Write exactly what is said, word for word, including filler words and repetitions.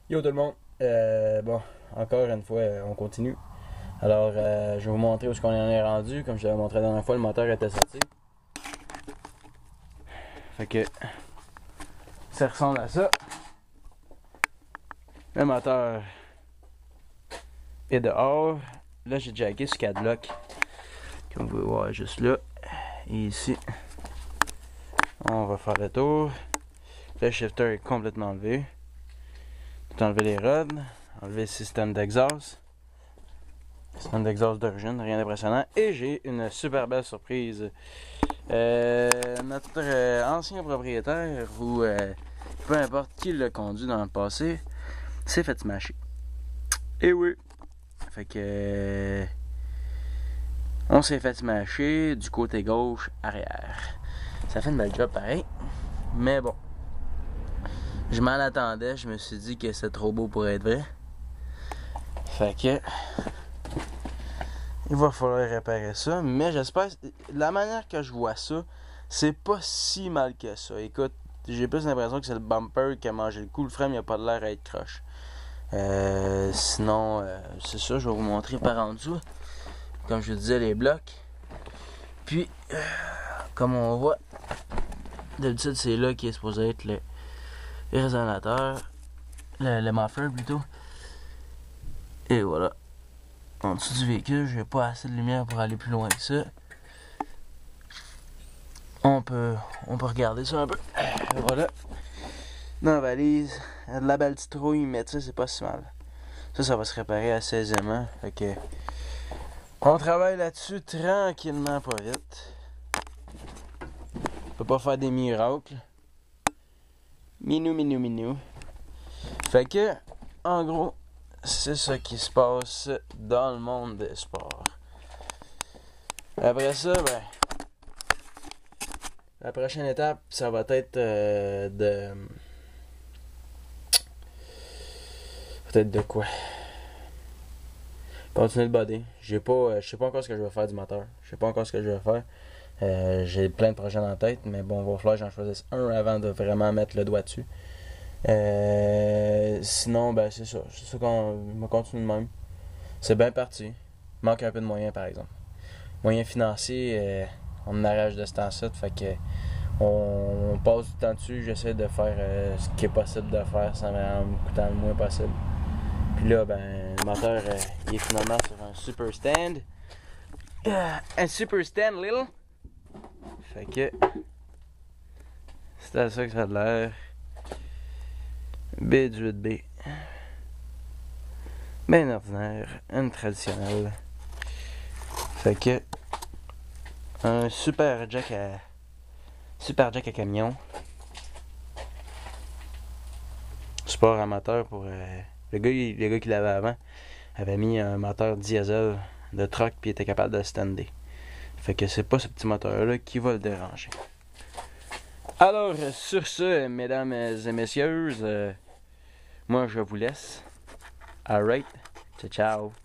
Yo tout le monde, euh, bon, encore une fois, euh, on continue. Alors, euh, je vais vous montrer où est-ce qu'on en est rendu. Comme je l'avais montré la dernière fois, le moteur était sorti. Fait que, ça ressemble à ça. Le moteur est dehors. Là, j'ai jacké ce cadlock, comme vous pouvez voir juste là. Et ici, on va faire le tour. Le shifter est complètement enlevé. Tout enlever les rods, enlever le système d'exhaust. Système d'exhaust d'origine, rien d'impressionnant. Et j'ai une super belle surprise. Euh, notre euh, ancien propriétaire, ou euh, peu importe qui l'a conduit dans le passé, s'est fait smasher. Et oui. Fait que. Euh, on s'est fait smasher du côté gauche arrière. Ça fait une belle job pareil. Mais bon. Je m'en attendais, je me suis dit que c'était trop beau pour être vrai. Fait que. Il va falloir réparer ça. Mais j'espère. La manière que je vois ça, c'est pas si mal que ça. Écoute, j'ai plus l'impression que c'est le bumper qui a mangé le coup. Le frame, il a pas de l'air à être croche. Euh, sinon, euh, c'est ça, je vais vous montrer par en dessous. Comme je vous disais, les blocs. Puis, euh, comme on voit, d'habitude, c'est là qui est supposé être le résonateur. Le, le muffler plutôt. Et voilà. En dessous du véhicule, j'ai pas assez de lumière pour aller plus loin que ça. On peut, on peut regarder ça un peu. Voilà. Dans la valise, de la belle petite rouille, mais tu sais, c'est pas si mal. Ça, ça va se réparer assez aisément. Fait que, on travaille là-dessus tranquillement, pas vite. On peut pas faire des miracles. Minou, minou, minou. Fait que, en gros, c'est ça qui se passe dans le monde des sports. Après ça, ben, la prochaine étape, ça va être euh, de... Peut-être de quoi? Continuer le body. J'ai pas, euh, je sais pas encore ce que je vais faire du moteur. Je sais pas encore ce que je vais faire. Euh, j'ai plein de projets dans la tête, mais bon, il va falloir que j'en choisisse un avant de vraiment mettre le doigt dessus. Euh, sinon, ben c'est ça. C'est ça qu'on va continuer de même. C'est bien parti. Il manque un peu de moyens, par exemple. Moyens financiers, euh, on en arrache de ce temps-ci. Fait que on, on passe du temps dessus. J'essaie de faire euh, ce qui est possible de faire sans me coûtant le moins possible. Puis là, ben, le moteur, euh, il est finalement sur un super stand. Euh, un super stand, Lil. Fait que c'est à ça que ça a l'air. B dix-huit B. Ben ordinaire, une traditionnelle. Fait que un super jack à super jack à camion. Sport amateur pour euh, le gars, le gars qui l'avait avant avait mis un moteur diesel de truck puis était capable de stander. Fait que c'est pas ce petit moteur là qui va le déranger. Alors sur ce, mesdames et messieurs, euh, moi je vous laisse. Alright, ciao ciao.